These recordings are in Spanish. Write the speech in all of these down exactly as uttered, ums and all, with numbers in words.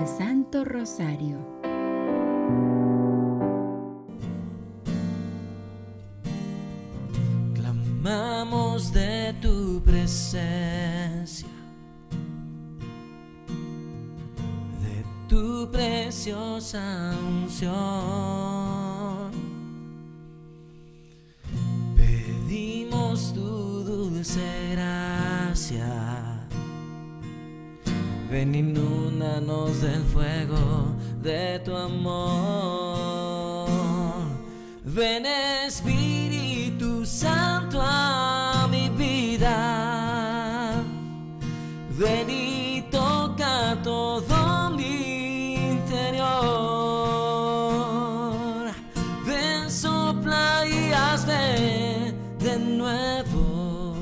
el Santo Rosario. Clamamos de tu presencia, de tu preciosa unción. Pedimos tu dulce gracia. Ven, inúndanos del fuego de tu amor. Ven, Espíritu Santo, a mi vida. Ven y toca todo mi interior. Ven, sopla y hazme de nuevo.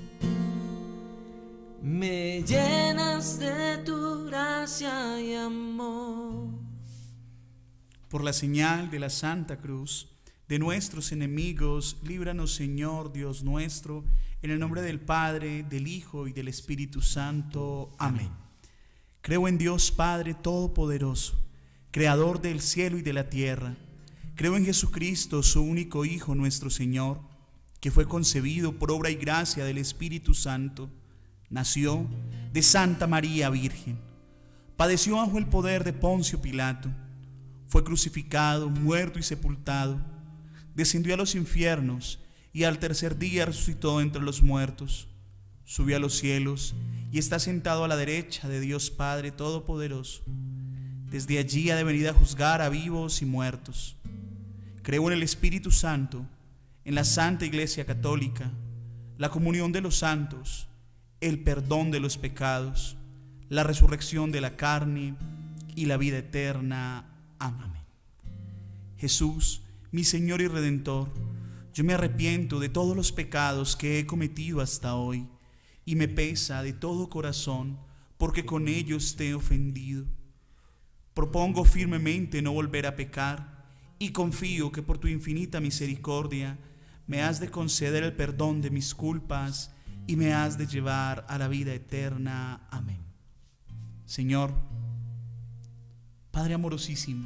Me llenas de tu gracia y amor. Por la señal de la Santa Cruz de nuestros enemigos, líbranos, Señor Dios nuestro, en el nombre del Padre, del Hijo y del Espíritu Santo. Amén. Creo en Dios Padre Todopoderoso, Creador del cielo y de la tierra. Creo en Jesucristo, su único Hijo, nuestro Señor, que fue concebido por obra y gracia del Espíritu Santo. Nació de Santa María Virgen. Padeció bajo el poder de Poncio Pilato. Fue crucificado, muerto y sepultado. Descendió a los infiernos y al tercer día resucitó entre los muertos. Subió a los cielos y está sentado a la derecha de Dios Padre Todopoderoso. Desde allí ha de venir a juzgar a vivos y muertos. Creo en el Espíritu Santo, en la Santa Iglesia Católica, la comunión de los santos, el perdón de los pecados, la resurrección de la carne y la vida eterna. Amén. Jesús, mi Señor y Redentor, yo me arrepiento de todos los pecados que he cometido hasta hoy y me pesa de todo corazón porque con ellos te he ofendido. Propongo firmemente no volver a pecar y confío que por tu infinita misericordia me has de conceder el perdón de mis culpas y me has de llevar a la vida eterna. Amén. Señor, Padre amorosísimo,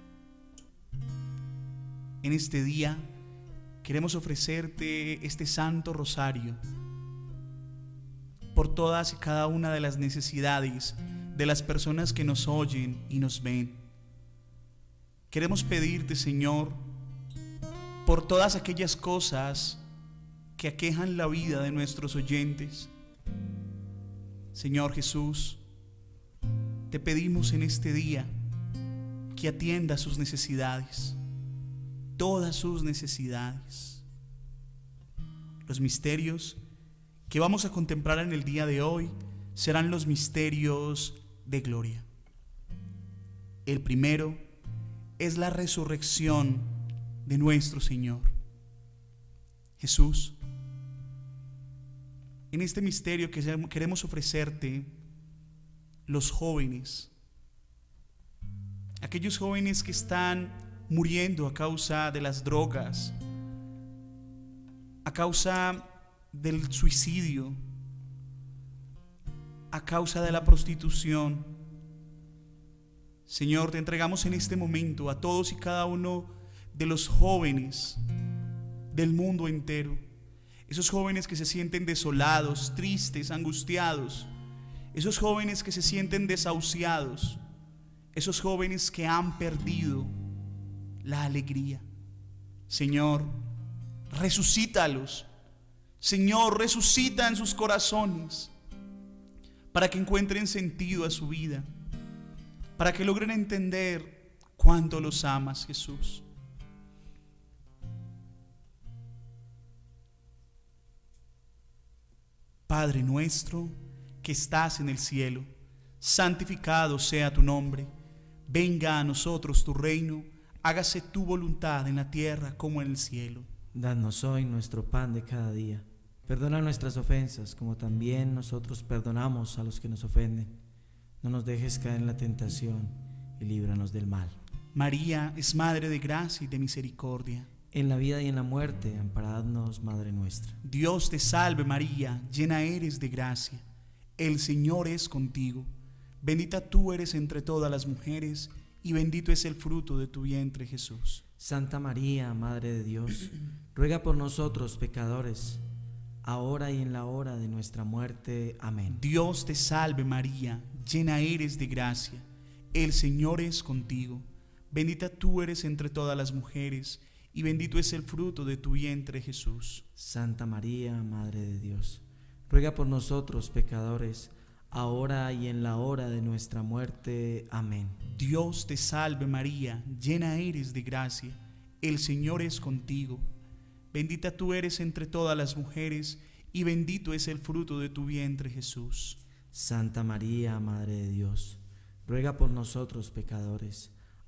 en este día queremos ofrecerte este Santo Rosario por todas y cada una de las necesidades de las personas que nos oyen y nos ven. Queremos pedirte, Señor, por todas aquellas cosas que aquejan la vida de nuestros oyentes. Señor Jesús, te pedimos en este día que atienda sus necesidades, todas sus necesidades. Los misterios que vamos a contemplar en el día de hoy serán los misterios de gloria. El primero es la resurrección de nuestro Señor. Jesús, en este misterio que queremos ofrecerte, los jóvenes, aquellos jóvenes que están muriendo a causa de las drogas, a causa del suicidio, a causa de la prostitución. Señor, te entregamos en este momento a todos y cada uno de los jóvenes del mundo entero, esos jóvenes que se sienten desolados, tristes, angustiados, esos jóvenes que se sienten desahuciados, esos jóvenes que han perdido la alegría. Señor, resucítalos. Señor, resucita en sus corazones para que encuentren sentido a su vida, para que logren entender cuánto los amas, Jesús. Padre nuestro que estás en el cielo, santificado sea tu nombre. Venga a nosotros tu reino, hágase tu voluntad en la tierra como en el cielo. Danos hoy nuestro pan de cada día. Perdona nuestras ofensas, como también nosotros perdonamos a los que nos ofenden. No nos dejes caer en la tentación y líbranos del mal. María es Madre de gracia y de misericordia. En la vida y en la muerte, amparadnos, Madre nuestra. Dios te salve María, llena eres de gracia. El Señor es contigo. Bendita tú eres entre todas las mujeres, y bendito es el fruto de tu vientre, Jesús. Santa María, Madre de Dios, ruega por nosotros pecadores, ahora y en la hora de nuestra muerte. Amén. Dios te salve María, llena eres de gracia, el Señor es contigo. Bendita tú eres entre todas las mujeres, y bendito es el fruto de tu vientre, Jesús. Santa María, Madre de Dios, ruega por nosotros pecadores, ahora y en la hora de nuestra muerte. Amén. Dios te salve María, llena eres de gracia, el Señor es contigo. Bendita tú eres entre todas las mujeres, y bendito es el fruto de tu vientre, Jesús. Santa María, Madre de Dios, ruega por nosotros pecadores,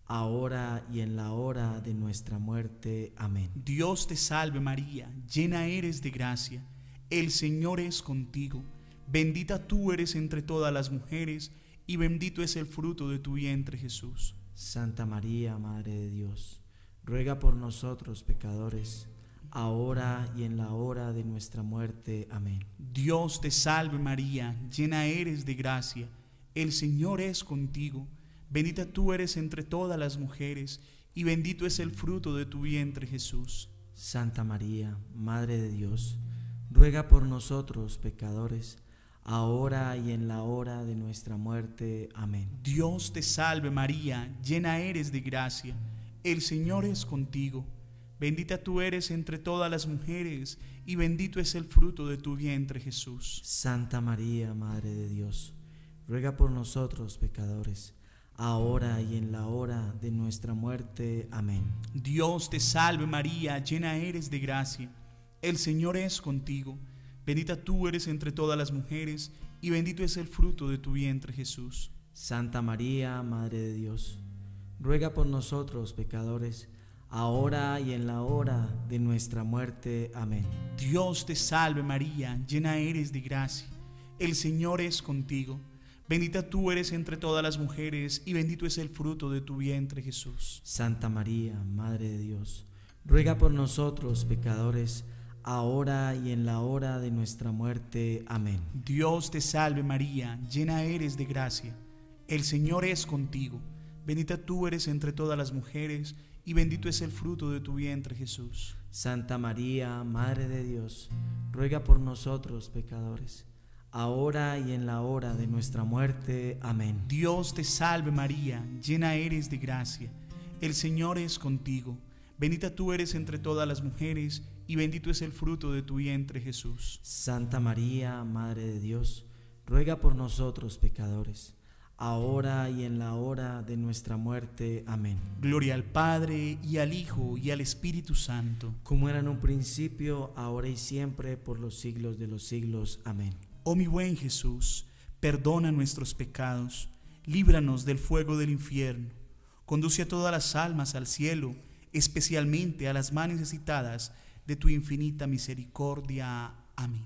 ahora y en la hora de nuestra muerte. Amén. Dios te salve María, llena eres de gracia, el Señor es contigo. Bendita tú eres entre todas las mujeres, y bendito es el fruto de tu vientre, Jesús. Santa María, Madre de Dios, ruega por nosotros pecadores, ahora y en la hora de nuestra muerte. Amén. Dios te salve María, llena eres de gracia, el Señor es contigo. Bendita tú eres entre todas las mujeres, y bendito es el fruto de tu vientre, Jesús. Santa María, Madre de Dios, ruega por nosotros pecadores, ahora y en la hora de nuestra muerte. Amén. Dios te salve María, llena eres de gracia, el Señor es contigo. Bendita tú eres entre todas las mujeres, y bendito es el fruto de tu vientre, Jesús. Santa María, Madre de Dios, ruega por nosotros pecadores, ahora y en la hora de nuestra muerte. Amén. Dios te salve María, llena eres de gracia, el Señor es contigo. Bendita tú eres entre todas las mujeres, y bendito es el fruto de tu vientre, Jesús. Santa María, Madre de Dios, ruega por nosotros pecadores, ahora y en la hora de nuestra muerte. Amén. Dios te salve María, llena eres de gracia, el Señor es contigo. Bendita tú eres entre todas las mujeres, y bendito es el fruto de tu vientre, Jesús. Santa María, Madre de Dios, ruega por nosotros pecadores, ahora y en la hora de nuestra muerte. Amén. Dios te salve María, llena eres de gracia, el Señor es contigo. Bendita tú eres entre todas las mujeres, y bendito es el fruto de tu vientre, Jesús. Santa María, Madre de Dios, ruega por nosotros pecadores, ahora y en la hora de nuestra muerte. Amén. Dios te salve María, llena eres de gracia, el Señor es contigo. Bendita tú eres entre todas las mujeres, y bendito es el fruto de tu vientre, Jesús. Santa María, Madre de Dios, ruega por nosotros pecadores, ahora y en la hora de nuestra muerte. Amén. Gloria al Padre, y al Hijo, y al Espíritu Santo. Como era en un principio, ahora y siempre, por los siglos de los siglos. Amén. Oh mi buen Jesús, perdona nuestros pecados, líbranos del fuego del infierno, conduce a todas las almas al cielo, especialmente a las más necesitadas de tu infinita misericordia. Amén.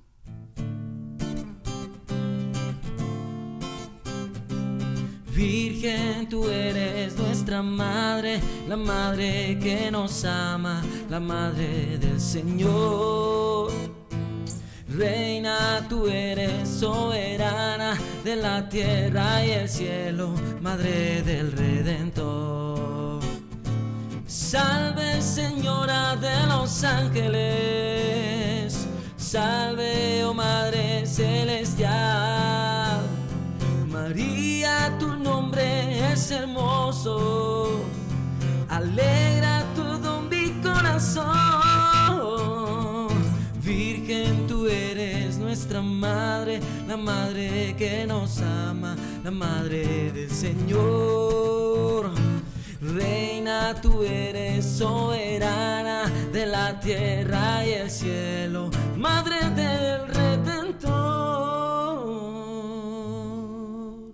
Virgen, tú eres nuestra madre, la madre que nos ama, la madre del Señor. Reina, tú eres soberana de la tierra y el cielo, madre del Redentor. Salve, Señora de los ángeles, salve, oh Madre celestial. María, tu nombre es hermoso, alegra todo mi corazón. Virgen, tú eres nuestra madre, la madre que nos ama, la madre del Señor. Reina, tú eres soberana de la tierra y el cielo, madre del Redentor.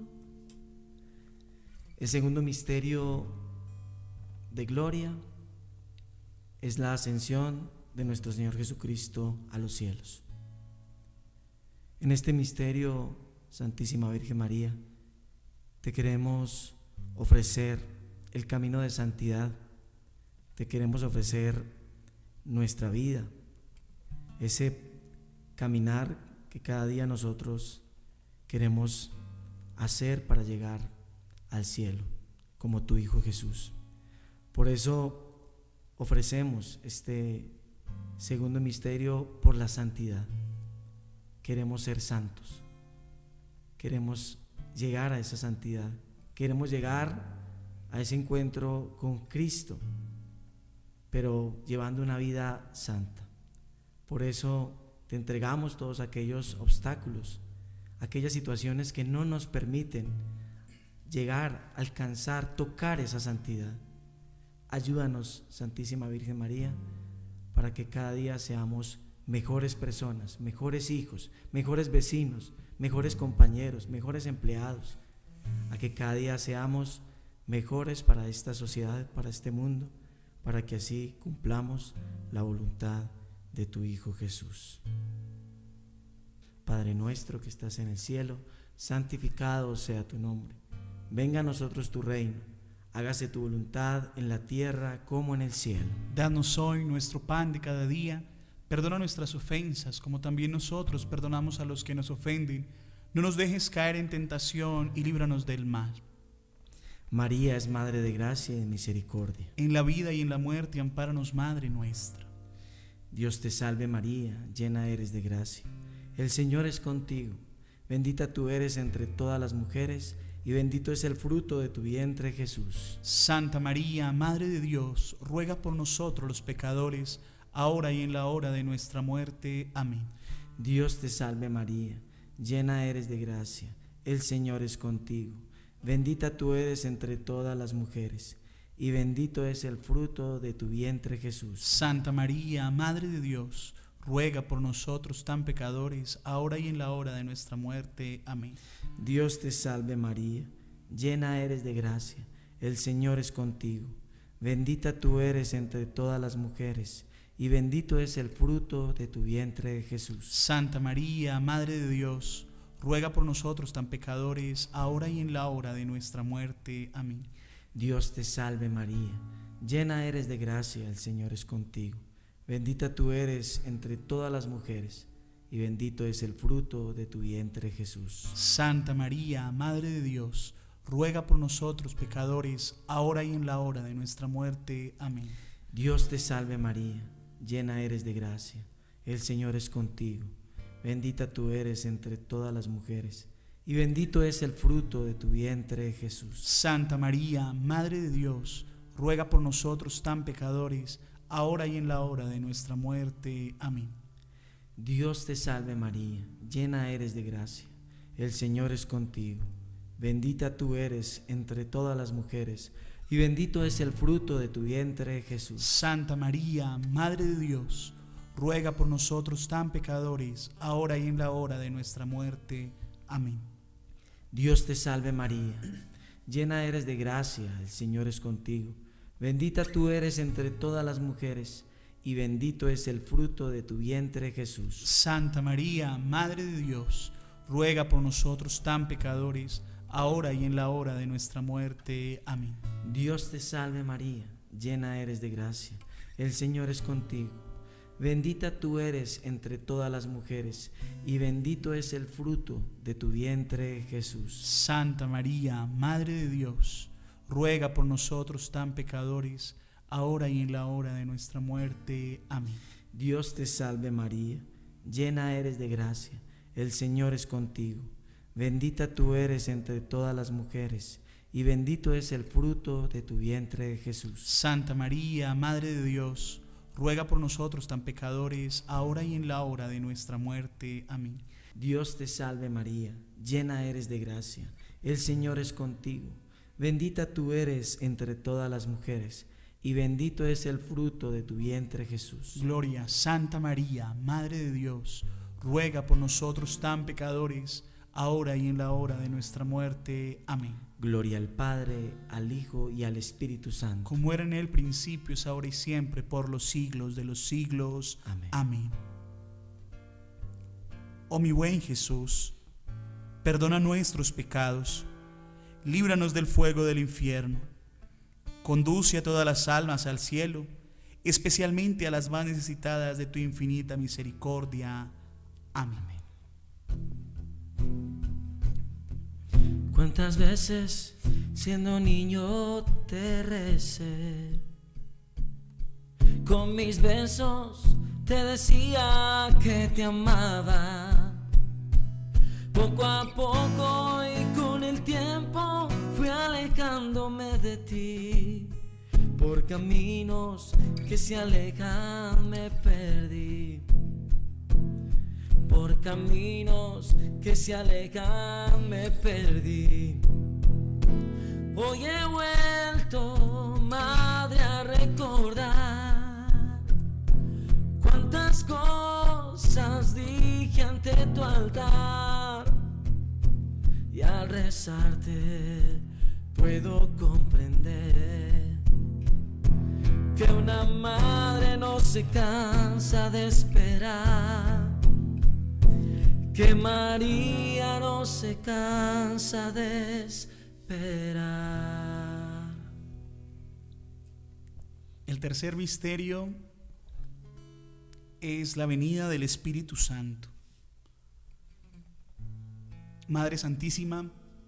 El segundo misterio de gloria es la ascensión de nuestro Señor Jesucristo a los cielos. En este misterio, Santísima Virgen María, te queremos ofrecer el camino de santidad, te queremos ofrecer nuestra vida, ese caminar que cada día nosotros queremos hacer para llegar al cielo, como tu Hijo Jesús. Por eso ofrecemos este segundo misterio por la santidad. Queremos ser santos, queremos llegar a esa santidad, queremos llegar a ese encuentro con Cristo, pero llevando una vida santa. Por eso te entregamos todos aquellos obstáculos, aquellas situaciones que no nos permiten llegar, alcanzar, tocar esa santidad. Ayúdanos, Santísima Virgen María, para que cada día seamos mejores personas, mejores hijos, mejores vecinos, mejores compañeros, mejores empleados, a que cada día seamos mejores para esta sociedad, para este mundo, para que así cumplamos la voluntad de tu Hijo Jesús. Padre nuestro que estás en el cielo, santificado sea tu nombre. Venga a nosotros tu reino, hágase tu voluntad en la tierra como en el cielo. Danos hoy nuestro pan de cada día. Perdona nuestras ofensas, como también nosotros perdonamos a los que nos ofenden. No nos dejes caer en tentación y líbranos del mal. María es Madre de gracia y de misericordia. En la vida y en la muerte, ampáranos, Madre nuestra. Dios te salve María, llena eres de gracia. El Señor es contigo. Bendita tú eres entre todas las mujeres, y bendito es el fruto de tu vientre, Jesús. Santa María, Madre de Dios, ruega por nosotros los pecadores, ahora y en la hora de nuestra muerte. Amén. Dios te salve María, llena eres de gracia, el Señor es contigo. Bendita tú eres entre todas las mujeres, y bendito es el fruto de tu vientre, Jesús. Santa María, Madre de Dios, ruega por nosotros tan pecadores, ahora y en la hora de nuestra muerte. Amén. Dios te salve María, llena eres de gracia, el Señor es contigo. Bendita tú eres entre todas las mujeres, y bendito es el fruto de tu vientre, Jesús. Santa María, Madre de Dios, ruega por nosotros tan pecadores, ahora y en la hora de nuestra muerte. Amén. Dios te salve María, llena eres de gracia, el Señor es contigo. Bendita tú eres entre todas las mujeres, y bendito es el fruto de tu vientre, Jesús. Santa María, Madre de Dios, ruega por nosotros pecadores, ahora y en la hora de nuestra muerte. Amén. Dios te salve María, llena eres de gracia, el Señor es contigo. Bendita tú eres entre todas las mujeres, y bendito es el fruto de tu vientre, Jesús. Santa María, Madre de Dios, ruega por nosotros tan pecadores, ahora y en la hora de nuestra muerte. Amén. Dios te salve María, llena eres de gracia, el Señor es contigo. Bendita tú eres entre todas las mujeres, y bendito es el fruto de tu vientre, Jesús. Santa María, Madre de Dios, ruega por nosotros tan pecadores, ahora y en la hora de nuestra muerte. Amén. Dios te salve María, llena eres de gracia, el Señor es contigo. Bendita tú eres entre todas las mujeres, y bendito es el fruto de tu vientre, Jesús. Santa María, Madre de Dios, ruega por nosotros tan pecadores, ahora y en la hora de nuestra muerte. Amén. Dios te salve María, llena eres de gracia, el Señor es contigo. Bendita tú eres entre todas las mujeres, y bendito es el fruto de tu vientre, Jesús. Santa María, Madre de Dios, ruega por nosotros tan pecadores, ahora y en la hora de nuestra muerte. Amén. Dios te salve María, llena eres de gracia, el Señor es contigo. Bendita tú eres entre todas las mujeres, y bendito es el fruto de tu vientre, Jesús. Santa María, Madre de Dios, ruega por nosotros tan pecadores, ahora y en la hora de nuestra muerte. Amén. Dios te salve María, llena eres de gracia, el Señor es contigo. Bendita tú eres entre todas las mujeres, y bendito es el fruto de tu vientre, Jesús. Gloria, Santa María, Madre de Dios, ruega por nosotros tan pecadores, ahora y en la hora de nuestra muerte. Amén. Gloria al Padre, al Hijo y al Espíritu Santo. Como era en el principio, es ahora y siempre, por los siglos de los siglos. Amén. Amén. Oh mi buen Jesús, perdona nuestros pecados, líbranos del fuego del infierno, conduce a todas las almas al cielo, especialmente a las más necesitadas de tu infinita misericordia. Amén. ¿Cuántas veces siendo niño te recé? Con mis besos te decía que te amaba. Poco a poco y con el tiempo fui alejándome de ti. Por caminos que se alejan me perdí. Por caminos que se alejan me perdí. Hoy he vuelto, madre, a recordar cuántas cosas dije ante tu altar. Y al rezarte puedo comprender que una madre no se cansa de esperar, que María no se cansa de esperar. El tercer misterio es la venida del Espíritu Santo. Madre Santísima,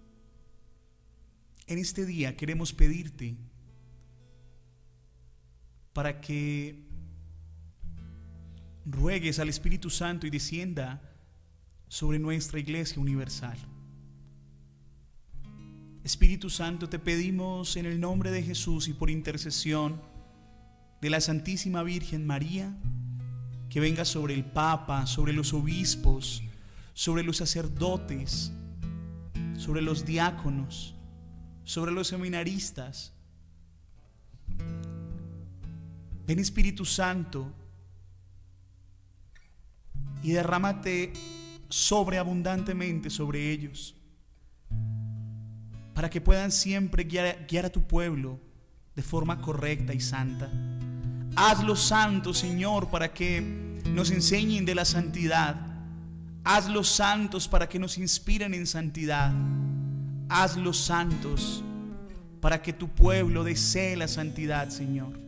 en este día queremos pedirte para que ruegues al Espíritu Santo y descienda sobre nuestra Iglesia Universal. Espíritu Santo, te pedimos en el nombre de Jesús y por intercesión de la Santísima Virgen María, que venga sobre el Papa, sobre los obispos, sobre los sacerdotes, sobre los diáconos, sobre los seminaristas. Ven, Espíritu Santo, y derrámate sobreabundantemente sobre ellos, para que puedan siempre guiar, guiar a tu pueblo de forma correcta y santa. Hazlos santos, Señor, para que nos enseñen de la santidad. Hazlos santos para que nos inspiren en santidad. Hazlos santos para que tu pueblo desee la santidad, Señor.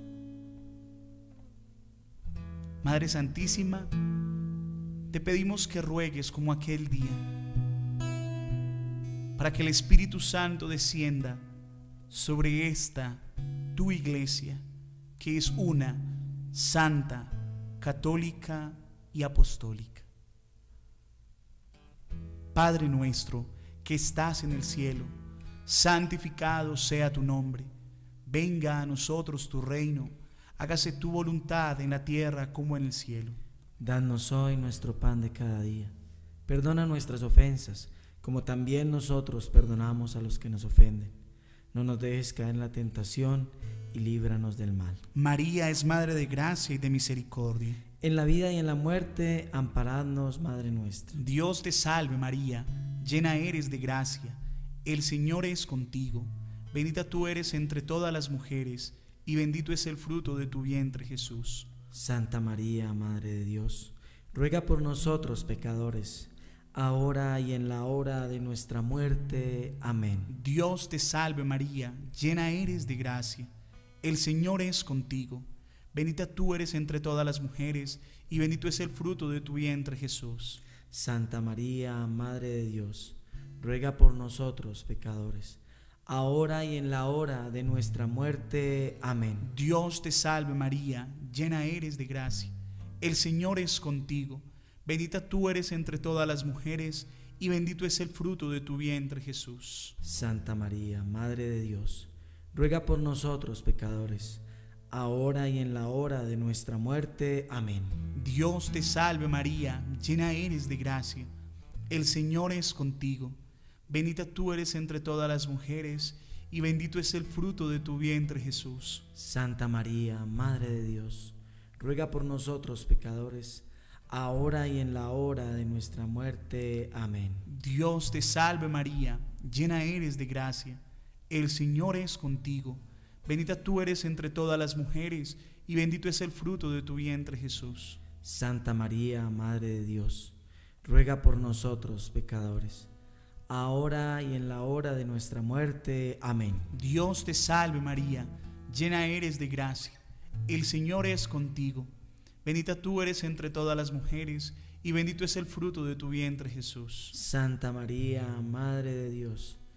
Madre Santísima, te pedimos que ruegues como aquel día, para que el Espíritu Santo descienda sobre esta tu iglesia, que es una, santa, católica y apostólica. Padre nuestro que estás en el cielo, santificado sea tu nombre. Venga a nosotros tu reino. Hágase tu voluntad en la tierra como en el cielo. Danos hoy nuestro pan de cada día. Perdona nuestras ofensas, como también nosotros perdonamos a los que nos ofenden. No nos dejes caer en la tentación y líbranos del mal. María es Madre de gracia y de misericordia. En la vida y en la muerte, amparadnos, Madre nuestra. Dios te salve María, llena eres de gracia. El Señor es contigo. Bendita tú eres entre todas las mujeres, y bendito es el fruto de tu vientre, Jesús. Santa María, Madre de Dios, ruega por nosotros pecadores, ahora y en la hora de nuestra muerte. Amén. Dios te salve María, llena eres de gracia. El Señor es contigo. Bendita tú eres entre todas las mujeres, y bendito es el fruto de tu vientre, Jesús. Santa María, Madre de Dios, ruega por nosotros pecadores, ahora y en la hora de nuestra muerte. Amén. Dios te salve María, llena eres de gracia. El Señor es contigo. Bendita tú eres entre todas las mujeres, y bendito es el fruto de tu vientre, Jesús. Santa María, Madre de Dios, ruega por nosotros pecadores, ahora y en la hora de nuestra muerte. Amén. Dios te salve María, llena eres de gracia. El Señor es contigo. Bendita tú eres entre todas las mujeres, y bendito es el fruto de tu vientre, Jesús. Santa María, Madre de Dios, ruega por nosotros pecadores, ahora y en la hora de nuestra muerte. Amén. Dios te salve María, llena eres de gracia. El Señor es contigo. Bendita tú eres entre todas las mujeres, y bendito es el fruto de tu vientre, Jesús. Santa María, Madre de Dios, ruega por nosotros pecadores, ahora y en la hora de nuestra muerte. Amén. Dios te salve María, llena eres de gracia. El Señor es contigo. Bendita tú eres entre todas las mujeres, y bendito es el fruto de tu vientre, Jesús. Santa María, Madre de Dios,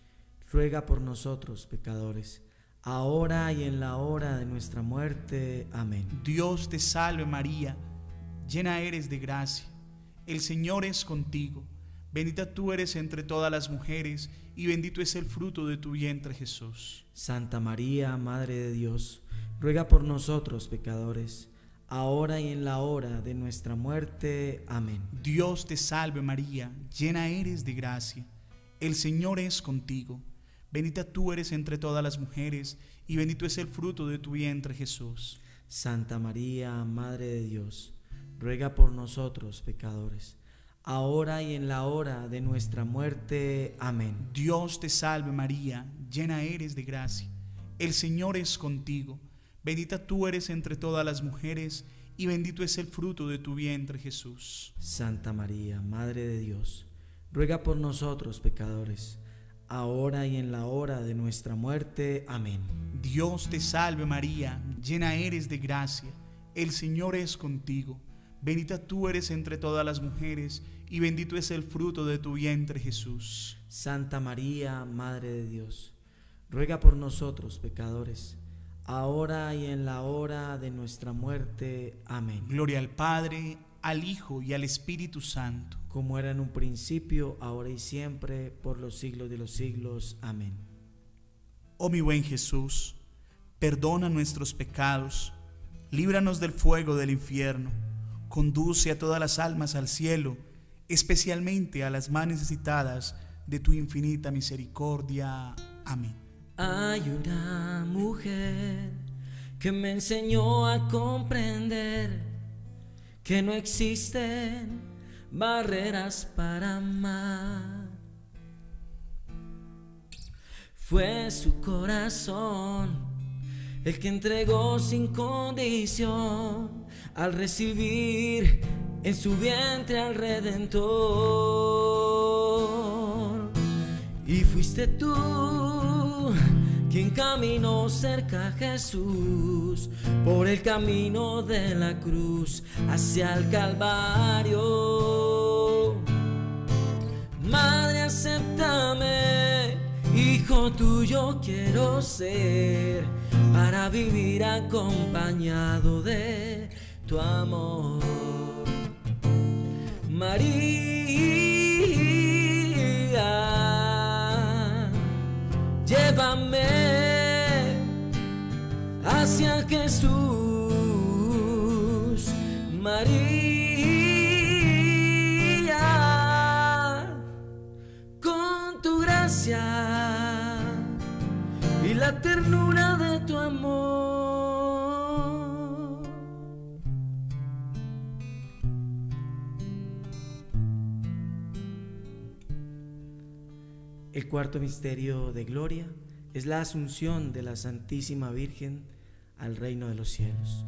ruega por nosotros pecadores, ahora y en la hora de nuestra muerte. Amén. Dios te salve María, llena eres de gracia, el Señor es contigo, bendita tú eres entre todas las mujeres, y bendito es el fruto de tu vientre Jesús. Santa María, Madre de Dios, ruega por nosotros pecadores, ahora y en la hora de nuestra muerte. Amén. Dios te salve María, llena eres de gracia, el Señor es contigo, bendita tú eres entre todas las mujeres, y bendito es el fruto de tu vientre Jesús. Santa María, Madre de Dios, ruega por nosotros pecadores, ahora y en la hora de nuestra muerte. Amén. Dios te salve María, llena eres de gracia, el Señor es contigo, bendita tú eres entre todas las mujeres, y bendito es el fruto de tu vientre Jesús. Santa María, Madre de Dios, ruega por nosotros pecadores, ahora y en la hora de nuestra muerte. Amén. Dios te salve María, llena eres de gracia, el Señor es contigo, bendita tú eres entre todas las mujeres, y bendito es el fruto de tu vientre Jesús. Santa María, Madre de Dios, ruega por nosotros pecadores, ahora y en la hora de nuestra muerte. Amén. Gloria al Padre, al Hijo y al Espíritu Santo, como era en un principio, ahora y siempre, por los siglos de los siglos. Amén. Oh mi buen Jesús, perdona nuestros pecados, líbranos del fuego del infierno, conduce a todas las almas al cielo, especialmente a las más necesitadas de tu infinita misericordia. Amén. Hay una mujer que me enseñó a comprender que no existen barreras para amar. Fue su corazón el que entregó sin condición al recibir en su vientre al Redentor. Y fuiste tú quien caminó cerca a Jesús por el camino de la cruz hacia el Calvario. Madre, acéptame, hijo tuyo quiero ser, para vivir acompañado de tu amor. María, llévame hacia Jesús. María, con tu gracia y la ternura de tu amor. El cuarto misterio de gloria es la asunción de la Santísima Virgen al reino de los cielos.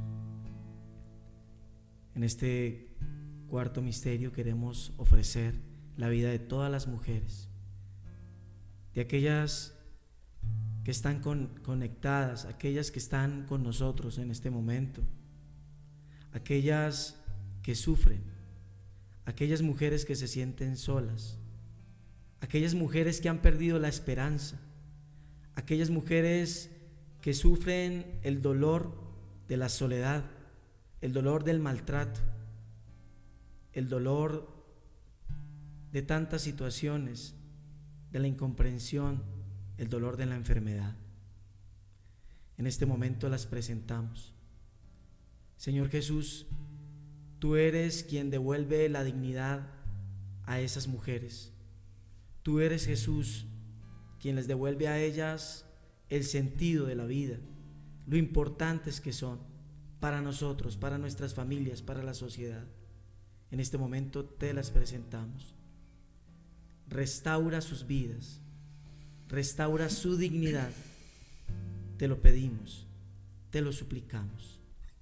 En este cuarto misterio queremos ofrecer la vida de todas las mujeres, de aquellas que están con, conectadas, aquellas que están con nosotros en este momento, aquellas que sufren, aquellas mujeres que se sienten solas, aquellas mujeres que han perdido la esperanza, aquellas mujeres que sufren el dolor de la soledad, el dolor del maltrato, el dolor de tantas situaciones, de la incomprensión, el dolor de la enfermedad. En este momento las presentamos. Señor Jesús, tú eres quien devuelve la dignidad a esas mujeres. Tú eres, Jesús, quien les devuelve a ellas el sentido de la vida, lo importantes que son para nosotros, para nuestras familias, para la sociedad. En este momento te las presentamos. Restaura sus vidas, restaura su dignidad. Te lo pedimos, te lo suplicamos.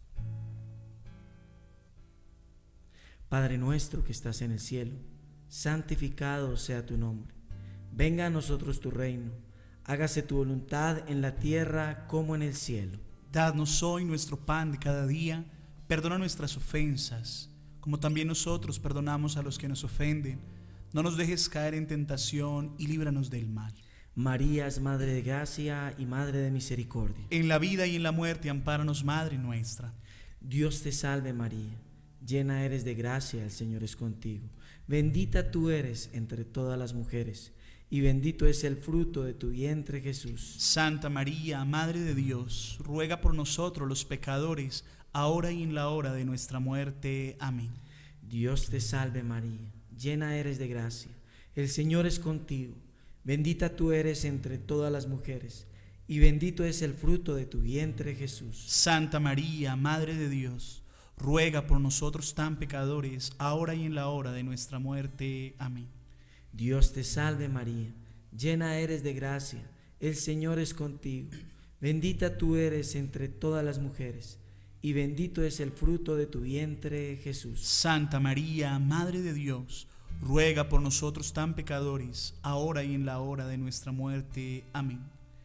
Padre nuestro que estás en el cielo, santificado sea tu nombre. Venga a nosotros tu reino. Hágase tu voluntad en la tierra como en el cielo. Danos hoy nuestro pan de cada día. Perdona nuestras ofensas, como también nosotros perdonamos a los que nos ofenden. No nos dejes caer en tentación y líbranos del mal. María es Madre de Gracia y Madre de Misericordia. En la vida y en la muerte, ampáranos, Madre nuestra. Dios te salve María, llena eres de gracia, el Señor es contigo. Bendita tú eres entre todas las mujeres, y bendito es el fruto de tu vientre, Jesús. Santa María, Madre de Dios, ruega por nosotros los pecadores, ahora y en la hora de nuestra muerte. Amén. Dios te salve María, llena eres de gracia, el Señor es contigo. Bendita tú eres entre todas las mujeres, y bendito es el fruto de tu vientre, Jesús. Santa María, Madre de Dios, ruega por nosotros tan pecadores, ahora y en la hora de nuestra muerte. Amén. Dios te salve María, llena eres de gracia, el Señor es contigo. Bendita tú eres entre todas las mujeres, y bendito es el fruto de tu vientre, Jesús. Santa María, Madre de Dios, ruega por nosotros tan pecadores, ahora y en la hora de nuestra muerte. Amén.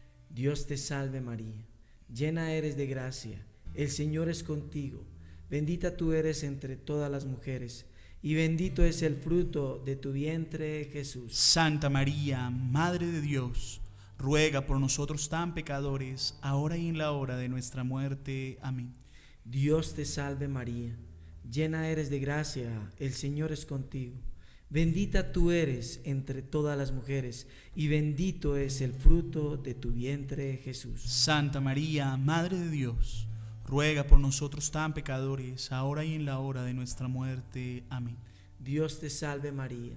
Dios te salve María, llena eres de gracia, el Señor es contigo. Bendita tú eres entre todas las mujeres, y bendito es el fruto de tu vientre, Jesús. Santa María, Madre de Dios, ruega por nosotros tan pecadores, ahora y en la hora de nuestra muerte. Amén. Dios te salve María, llena eres de gracia, el Señor es contigo. Bendita tú eres entre todas las mujeres, y bendito es el fruto de tu vientre, Jesús. Santa María, Madre de Dios, ruega por nosotros tan pecadores, ahora y en la hora de nuestra muerte. Amén. Dios te salve María,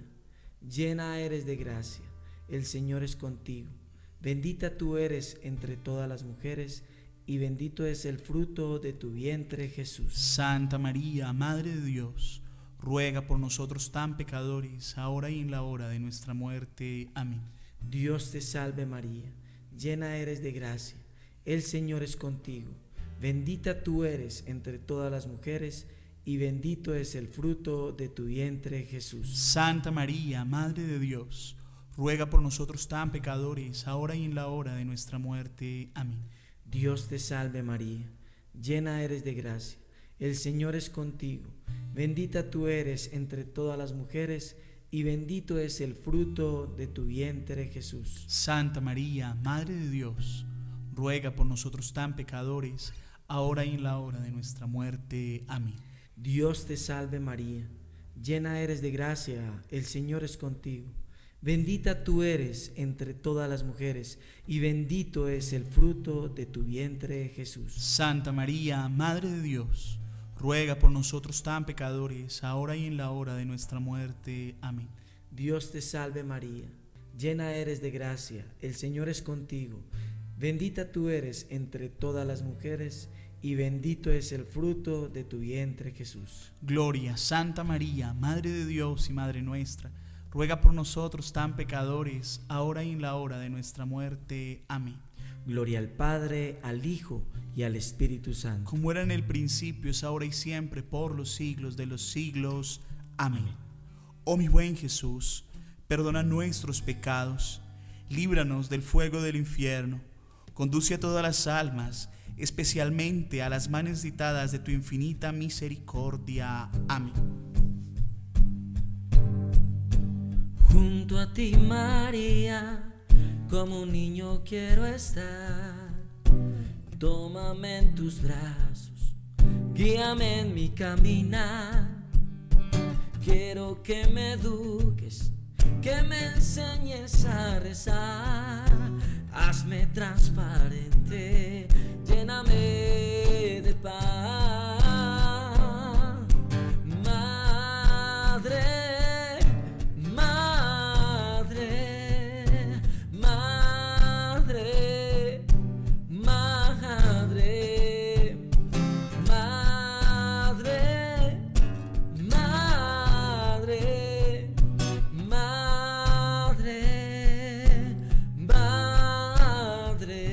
llena eres de gracia, el Señor es contigo. Bendita tú eres entre todas las mujeres, y bendito es el fruto de tu vientre, Jesús. Santa María, Madre de Dios, ruega por nosotros tan pecadores, ahora y en la hora de nuestra muerte. Amén. Dios te salve María, llena eres de gracia, el Señor es contigo. Bendita tú eres entre todas las mujeres, y bendito es el fruto de tu vientre, Jesús. Santa María, Madre de Dios, ruega por nosotros tan pecadores, ahora y en la hora de nuestra muerte. Amén. Dios te salve María, llena eres de gracia, el Señor es contigo. Bendita tú eres entre todas las mujeres, y bendito es el fruto de tu vientre, Jesús. Santa María, Madre de Dios, ruega por nosotros tan pecadores, ahora y en la hora de nuestra muerte. Amén. Dios te salve María, llena eres de gracia, el Señor es contigo. Bendita tú eres entre todas las mujeres, y bendito es el fruto de tu vientre, Jesús. Santa María, Madre de Dios, ruega por nosotros tan pecadores, ahora y en la hora de nuestra muerte. Amén. Dios te salve María, llena eres de gracia, el Señor es contigo. Bendita tú eres entre todas las mujeres, y bendito es el fruto de tu vientre, Jesús. Gloria, Santa María, Madre de Dios y Madre nuestra, ruega por nosotros tan pecadores, ahora y en la hora de nuestra muerte. Amén. Gloria al Padre, al Hijo y al Espíritu Santo. Como era en el principio, es ahora y siempre, por los siglos de los siglos. Amén. Oh mi buen Jesús, perdona nuestros pecados, líbranos del fuego del infierno, conduce a todas las almas, especialmente a las más necesitadas de tu infinita misericordia. Amén. Junto a ti, María, como un niño quiero estar. Tómame en tus brazos, guíame en mi caminar. Quiero que me eduques, que me enseñes a rezar. Hazme transparente, lléname de paz. Madre, madre, madre, madre, madre, madre, madre, madre.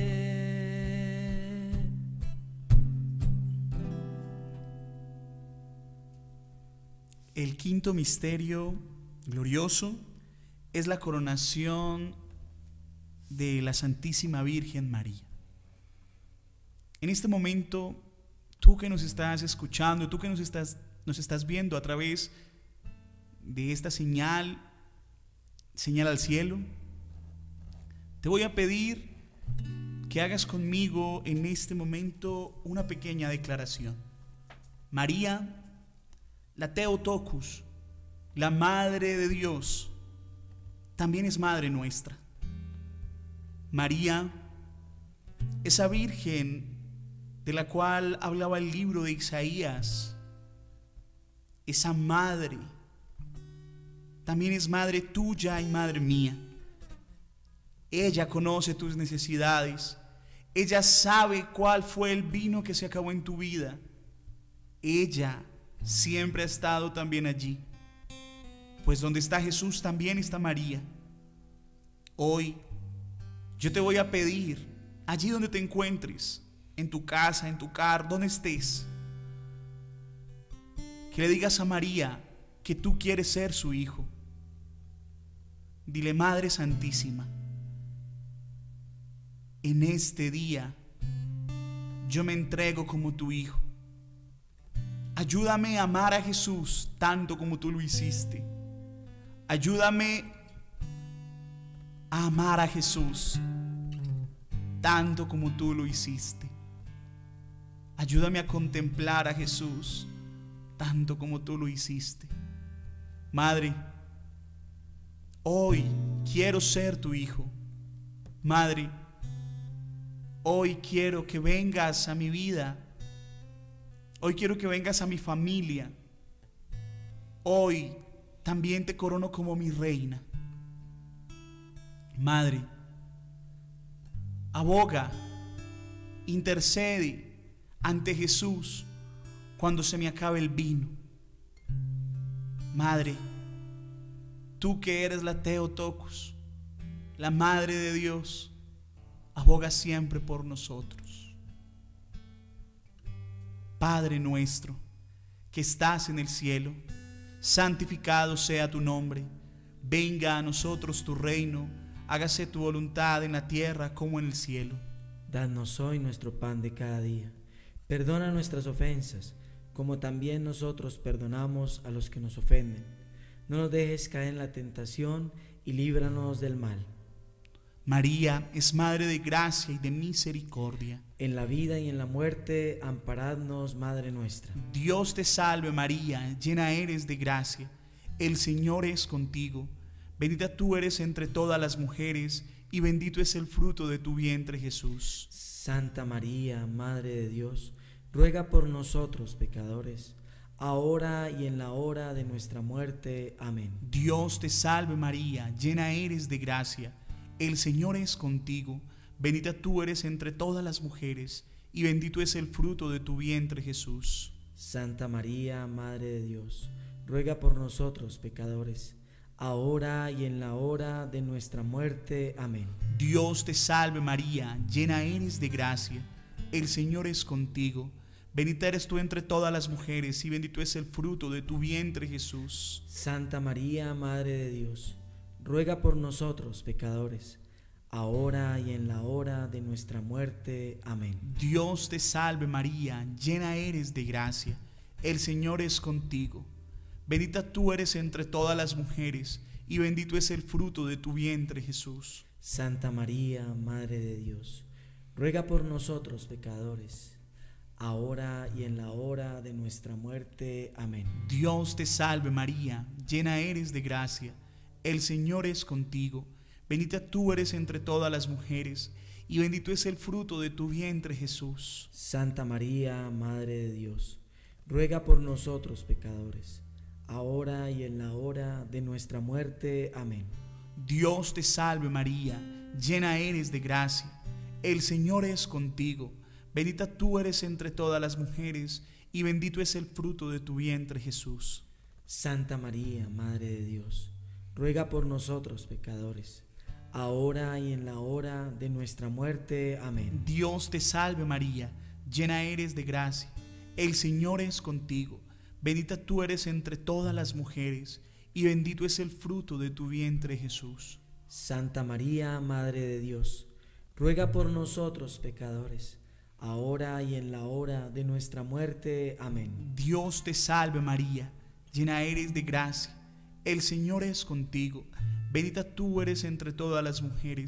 El quinto misterio glorioso es la coronación de la Santísima Virgen María. En este momento, tú que nos estás escuchando, tú que nos estás, nos estás viendo a través de esta señal, señal al cielo, Te voy a pedir que hagas conmigo en este momento una pequeña declaración. María, la Theotokos, la Madre de Dios, también es Madre nuestra. María, esa Virgen de la cual hablaba el libro de Isaías, esa Madre, también es Madre tuya y Madre mía. Ella conoce tus necesidades. Ella sabe cuál fue el vino que se acabó en tu vida. Ella siempre ha estado también allí. Pues donde está Jesús también está María. Hoy yo te voy a pedir, allí donde te encuentres, en tu casa, en tu carro, donde estés, que le digas a María que tú quieres ser su hijo. Dile: Madre Santísima, en este día yo me entrego como tu hijo. Ayúdame a amar a Jesús tanto como tú lo hiciste. Ayúdame a amar a Jesús tanto como tú lo hiciste. Ayúdame a contemplar a Jesús tanto como tú lo hiciste. Madre, hoy quiero ser tu hijo. Madre, hoy quiero que vengas a mi vida. Hoy quiero que vengas a mi familia. Hoy también te corono como mi reina. Madre, aboga, intercede ante Jesús cuando se me acabe el vino. Madre, tú que eres la Theotokos, la Madre de Dios, aboga siempre por nosotros. Padre nuestro, que estás en el cielo, santificado sea tu nombre. Venga a nosotros tu reino. Hágase tu voluntad en la tierra como en el cielo. Danos hoy nuestro pan de cada día. Perdona nuestras ofensas, como también nosotros perdonamos a los que nos ofenden. No nos dejes caer en la tentación y líbranos del mal. María es Madre de gracia y de misericordia. En la vida y en la muerte, amparadnos, Madre nuestra. Dios te salve María, llena eres de gracia. El Señor es contigo. Bendita tú eres entre todas las mujeres, y bendito es el fruto de tu vientre, Jesús. Santa María, Madre de Dios, ruega por nosotros pecadores, ahora y en la hora de nuestra muerte. Amén. Dios te salve María, llena eres de gracia. El Señor es contigo. Bendita tú eres entre todas las mujeres, y bendito es el fruto de tu vientre, Jesús. Santa María, Madre de Dios, ruega por nosotros pecadores, ahora y en la hora de nuestra muerte. Amén. Dios te salve María, llena eres de gracia. El Señor es contigo. Bendita eres tú entre todas las mujeres, y bendito es el fruto de tu vientre, Jesús. Santa María, Madre de Dios, ruega por nosotros pecadores, ahora y en la hora de nuestra muerte. Amén. Dios te salve María, llena eres de gracia. El Señor es contigo. Bendita tú eres entre todas las mujeres, y bendito es el fruto de tu vientre, Jesús. Santa María, Madre de Dios, ruega por nosotros pecadores, ahora y en la hora de nuestra muerte. Amén. Dios te salve María, llena eres de gracia. El Señor es contigo. Bendita tú eres entre todas las mujeres, y bendito es el fruto de tu vientre, Jesús. Santa María, Madre de Dios, ruega por nosotros pecadores, ahora y en la hora de nuestra muerte. Amén. Dios te salve María, llena eres de gracia. El Señor es contigo. Bendita tú eres entre todas las mujeres, y bendito es el fruto de tu vientre, Jesús. Santa María, Madre de Dios, ruega por nosotros pecadores, ahora y en la hora de nuestra muerte. Amén. Dios te salve María, llena eres de gracia. El Señor es contigo. Bendita tú eres entre todas las mujeres, y bendito es el fruto de tu vientre, Jesús. Santa María, Madre de Dios, ruega por nosotros pecadores, ahora y en la hora de nuestra muerte. Amén. Dios te salve María, llena eres de gracia. El Señor es contigo. Bendita tú eres entre todas las mujeres,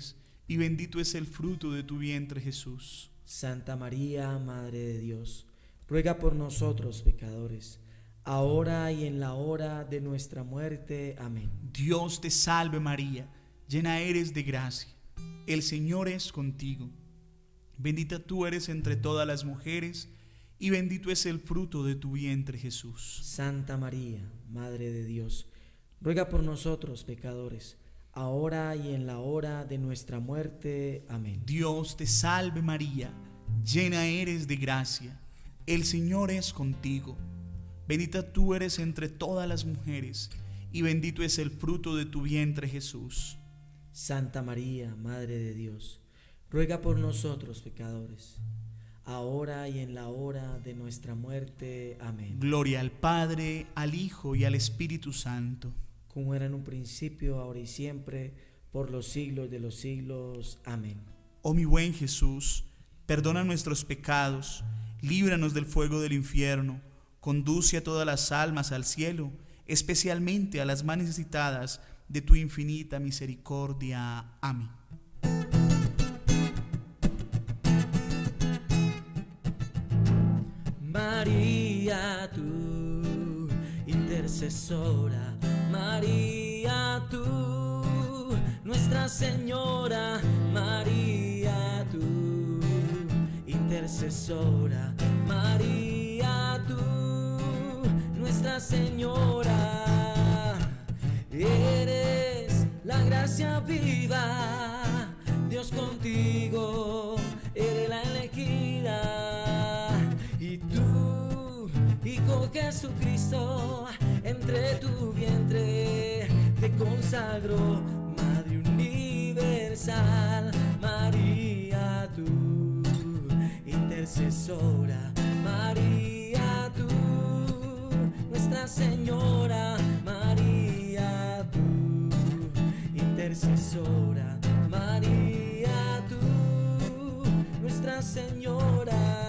y bendito es el fruto de tu vientre, Jesús. Santa María, Madre de Dios, ruega por nosotros pecadores, ahora y en la hora de nuestra muerte. Amén. Dios te salve María, llena eres de gracia, el Señor es contigo. Bendita tú eres entre todas las mujeres, y bendito es el fruto de tu vientre, Jesús. Santa María, Madre de Dios, ruega por nosotros pecadores, ahora y en la hora de nuestra muerte. Amén. Dios te salve María, llena eres de gracia, el Señor es contigo. Bendita tú eres entre todas las mujeres, y bendito es el fruto de tu vientre, Jesús. Santa María, Madre de Dios, ruega por nosotros pecadores, ahora y en la hora de nuestra muerte. Amén. Gloria al Padre, al Hijo y al Espíritu Santo, como era en un principio, ahora y siempre, por los siglos de los siglos. Amén. Oh mi buen Jesús, perdona nuestros pecados, líbranos del fuego del infierno, conduce a todas las almas al cielo, especialmente a las más necesitadas de tu infinita misericordia. Amén. María, tú, intercesora, María, tú, Nuestra Señora, María, tú, intercesora, María, tú, Nuestra Señora, eres la gracia viva, Dios contigo, eres la elegida, y tú, Hijo Jesucristo, entre tu vientre te consagro, Madre universal, María, tú, intercesora, María, tú, Nuestra Señora, María, tú, intercesora, María, tú, Nuestra Señora.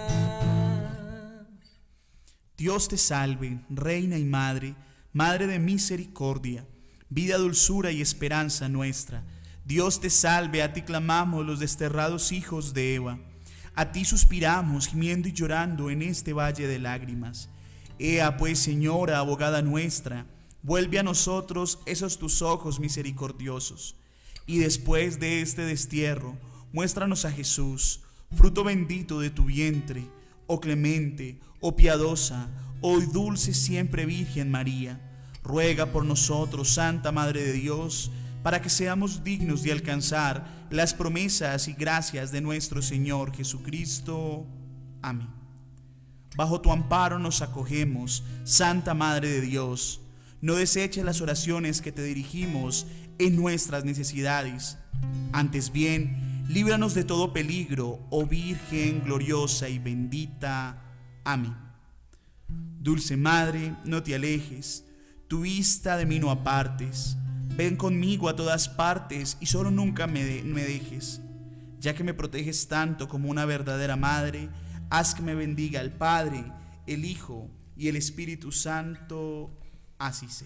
Dios te salve, Reina y Madre, Madre de misericordia, vida, dulzura y esperanza nuestra. Dios te salve, a ti clamamos los desterrados hijos de Eva. A ti suspiramos, gimiendo y llorando en este valle de lágrimas. Ea pues, Señora, abogada nuestra, vuelve a nosotros esos tus ojos misericordiosos. Y después de este destierro, muéstranos a Jesús, fruto bendito de tu vientre, oh clemente, oh piadosa, oh dulce siempre Virgen María. Ruega por nosotros, Santa Madre de Dios, para que seamos dignos de alcanzar las promesas y gracias de nuestro Señor Jesucristo. Amén. Bajo tu amparo nos acogemos, Santa Madre de Dios. No deseches las oraciones que te dirigimos en nuestras necesidades. Antes bien, líbranos de todo peligro, oh Virgen gloriosa y bendita. Amén. Dulce Madre, no te alejes, tu vista de mí no apartes. Ven conmigo a todas partes y solo nunca me, de, me dejes. Ya que me proteges tanto como una verdadera madre, haz que me bendiga el Padre, el Hijo y el Espíritu Santo. Así sea.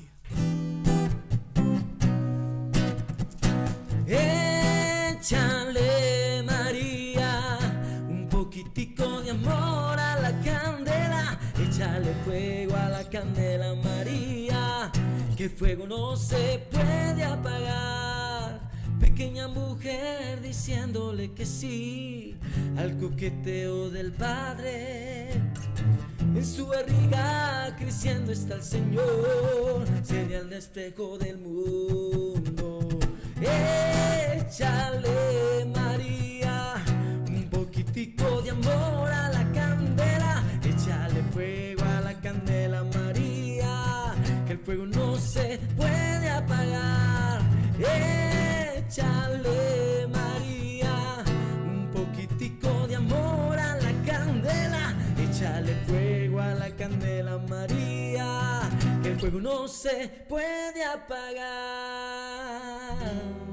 Échale, María, un poquitico de amor a la candela. Échale fuego a la candela, María, que fuego no se puede apagar. Pequeña mujer diciéndole que sí al coqueteo del Padre. En su barriga creciendo está el Señor, sería el espejo del mundo. Échale, María, un poquitico de amor a la candela. Échale fuego a la candela, María, que el fuego no se puede apagar. Échale, María, un poquitico de amor a la candela. Échale fuego a la candela, María, que el fuego no se puede apagar.